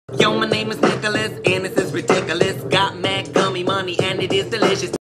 Yo, my name is Nicholas, and this is ridiculous. Got mad gummy money, and it is delicious.